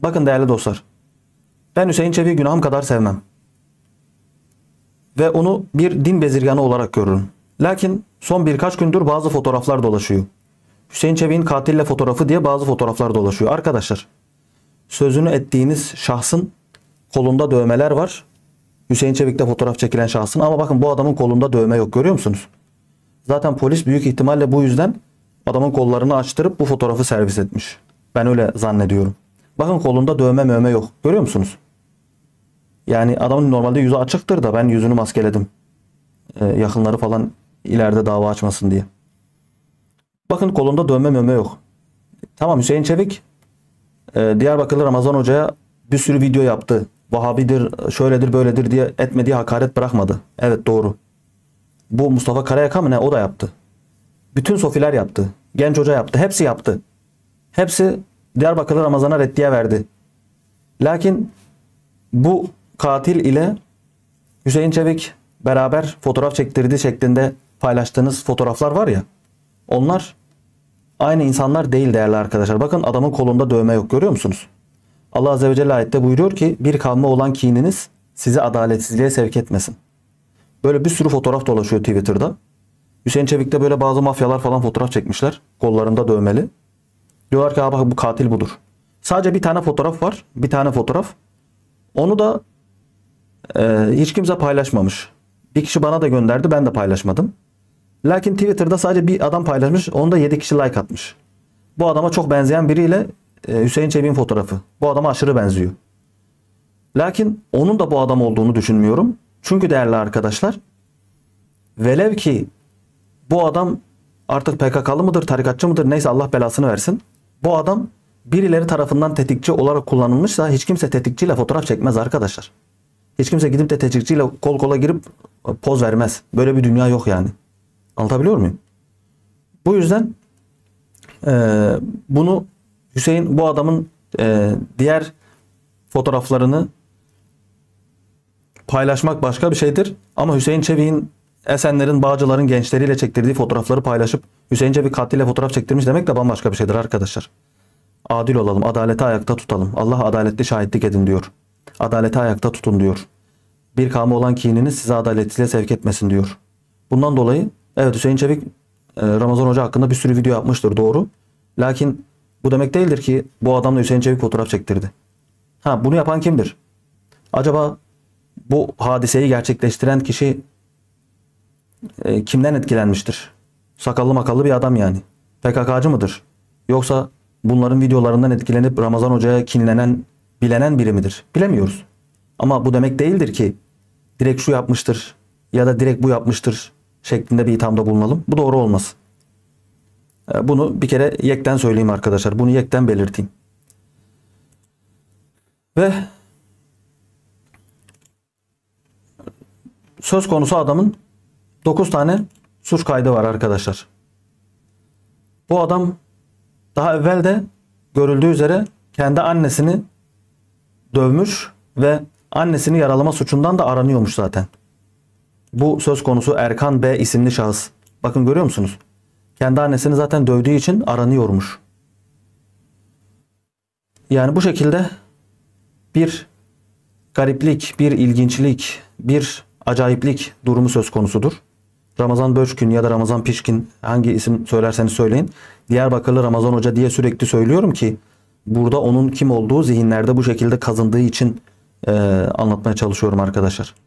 Bakın değerli dostlar. Ben Hüseyin Çevik'i günahım kadar sevmem. Ve onu bir din bezirganı olarak görürüm. Lakin son birkaç gündür bazı fotoğraflar dolaşıyor. Hüseyin Çevik'in katille fotoğrafı diye bazı fotoğraflar dolaşıyor. Arkadaşlar, sözünü ettiğiniz şahsın kolunda dövmeler var. Hüseyin Çevik'te fotoğraf çekilen şahsın, ama bakın bu adamın kolunda dövme yok, görüyor musunuz? Zaten polis büyük ihtimalle bu yüzden adamın kollarını açtırıp bu fotoğrafı servis etmiş. Ben öyle zannediyorum. Bakın kolunda dövme mövme yok, görüyor musunuz? Yani adamın normalde yüzü açıktır da ben yüzünü maskeledim. Yakınları falan ileride dava açmasın diye. Bakın kolunda dövme mövme yok. Tamam, Hüseyin Çevik Diyarbakırlı Ramazan Hoca'ya bir sürü video yaptı. Vahabidir, şöyledir, böyledir diye etmediği hakaret bırakmadı. Evet, doğru. Bu Mustafa Karayaka mı ne? O da yaptı. Bütün sofiler yaptı. Genç Hoca yaptı. Hepsi yaptı. Hepsi Diyarbakırlı Ramazan'a reddiye verdi. Lakin bu katil ile Hüseyin Çevik beraber fotoğraf çektirdiği şeklinde paylaştığınız fotoğraflar var ya, onlar aynı insanlar değil değerli arkadaşlar. Bakın adamın kolunda dövme yok, görüyor musunuz? Allah Azze ve Celle ayette buyuruyor ki bir kavme olan kininiz sizi adaletsizliğe sevk etmesin. Böyle bir sürü fotoğraf dolaşıyor Twitter'da. Hüseyin Çevik'te böyle bazı mafyalar falan fotoğraf çekmişler. Kollarında dövmeli. Diyorlar ki abi bu katil budur. Sadece bir tane fotoğraf var. Bir tane fotoğraf. Onu da hiç kimse paylaşmamış. Bir kişi bana da gönderdi. Ben de paylaşmadım. Lakin Twitter'da sadece bir adam paylaşmış. Onu da 7 kişi like atmış. Bu adama çok benzeyen biriyle Hüseyin Çevik'in fotoğrafı. Bu adama aşırı benziyor. Lakin onun da bu adam olduğunu düşünmüyorum. Çünkü değerli arkadaşlar, velev ki bu adam artık PKK'lı mıdır, tarikatçı mıdır, neyse Allah belasını versin. Bu adam birileri tarafından tetikçi olarak kullanılmışsa hiç kimse tetikçiyle fotoğraf çekmez arkadaşlar. Hiç kimse gidip de tetikçiyle kol kola girip poz vermez. Böyle bir dünya yok yani. Anlatabiliyor muyum? Bu yüzden bunu bu adamın diğer fotoğraflarını paylaşmak başka bir şeydir. Ama Hüseyin Çevik'in Esenler'in, Bağcılar'ın gençleriyle çektirdiği fotoğrafları paylaşıp Hüseyin Çevik katille fotoğraf çektirmiş demek de bambaşka bir şeydir arkadaşlar. Adil olalım, adaleti ayakta tutalım. Allah adaletli şahitlik edin diyor. Adaleti ayakta tutun diyor. Bir kavme olan kininiz size adaletsizliğe sevk etmesin diyor. Bundan dolayı evet, Hüseyin Çevik Ramazan Hoca hakkında bir sürü video yapmıştır, doğru. Lakin bu demek değildir ki bu adamla Hüseyin Çevik fotoğraf çektirdi. Bunu yapan kimdir? Acaba bu hadiseyi gerçekleştiren kişi kimden etkilenmiştir? Sakallı makallı bir adam yani. PKK'cı mıdır? Yoksa bunların videolarından etkilenip Ramazan Hoca'ya kinlenen, bilenen biri midir? Bilemiyoruz. Ama bu demek değildir ki direkt şu yapmıştır ya da direkt bu yapmıştır şeklinde bir ithamda bulunalım. Bu doğru olmaz. Bunu bir kere yekten söyleyeyim arkadaşlar. Bunu yekten belirteyim. Ve söz konusu adamın 9 tane suç kaydı var arkadaşlar. Bu adam daha evvel de görüldüğü üzere kendi annesini dövmüş ve annesini yaralama suçundan da aranıyormuş zaten. Bu söz konusu Erkan B isimli şahıs. Bakın, görüyor musunuz? Kendi annesini zaten dövdüğü için aranıyormuş. Yani bu şekilde bir gariplik, bir ilginçlik, bir acayiplik durumu söz konusudur. Ramazan Böçkün ya da Ramazan Pişkin, hangi isim söylerseniz söyleyin, Diyarbakırlı Ramazan Hoca diye sürekli söylüyorum ki burada onun kim olduğu zihinlerde bu şekilde kazındığı için anlatmaya çalışıyorum arkadaşlar.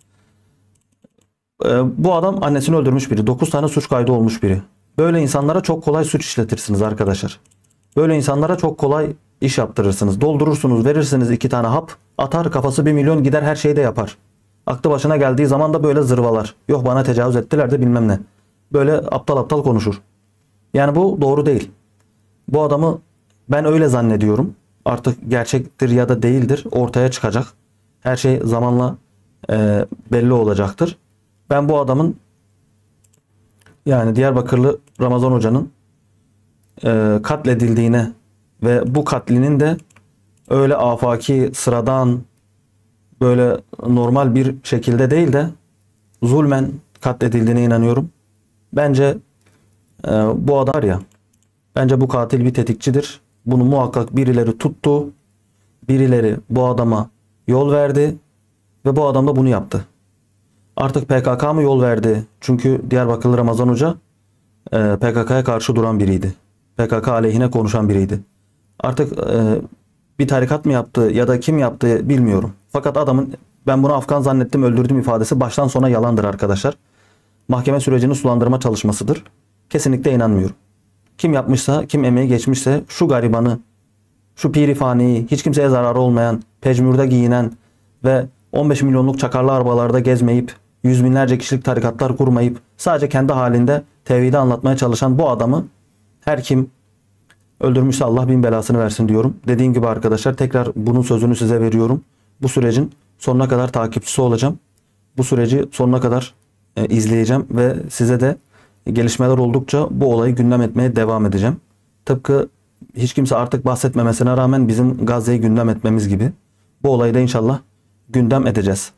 Bu adam annesini öldürmüş biri. 9 tane suç kaydı olmuş biri. Böyle insanlara çok kolay suç işletirsiniz arkadaşlar. Böyle insanlara çok kolay iş yaptırırsınız. Doldurursunuz, verirsiniz 2 tane hap, atar, kafası 1 milyon gider, her şeyi de yapar. Aklı başına geldiği zaman da böyle zırvalar. Yok bana tecavüz ettiler de bilmem ne. Böyle aptal aptal konuşur. Yani bu doğru değil. Bu adamı ben öyle zannediyorum. Artık gerçektir ya da değildir ortaya çıkacak. Her şey zamanla belli olacaktır. Ben bu adamın, yani Diyarbakırlı Ramazan Hoca'nın katledildiğine ve bu katlinin de öyle afaki, sıradan, böyle normal bir şekilde değil de zulmen katledildiğine inanıyorum. Bence bu adam var ya, bence bu katil bir tetikçidir. Bunu muhakkak birileri tuttu. birileri bu adama yol verdi ve bu adam da bunu yaptı. Artık PKK mı yol verdi? Çünkü Diyarbakırlı Ramazan Hoca PKK'ya karşı duran biriydi. PKK aleyhine konuşan biriydi. Artık bir tarikat mı yaptı ya da kim yaptı bilmiyorum. Fakat adamın ben bunu Afgan zannettim öldürdüm ifadesi baştan sona yalandır arkadaşlar. Mahkeme sürecini sulandırma çalışmasıdır. Kesinlikle inanmıyorum. Kim yapmışsa, kim emeği geçmişse şu garibanı, şu pirifaniyi, hiç kimseye zararı olmayan, pejmürde giyinen ve 15 milyonluk çakarlı arabalarda gezmeyip, yüz binlerce kişilik tarikatlar kurmayıp, sadece kendi halinde tevhidi anlatmaya çalışan bu adamı her kim öldürmüşse Allah bin belasını versin diyorum. Dediğim gibi arkadaşlar tekrar bunun sözünü size veriyorum. Bu sürecin sonuna kadar takipçisi olacağım. Bu süreci sonuna kadar izleyeceğim ve size de gelişmeler oldukça bu olayı gündem etmeye devam edeceğim. Tıpkı hiç kimse artık bahsetmemesine rağmen bizim Gazze'yi gündem etmemiz gibi bu olayı da inşallah gündem edeceğiz.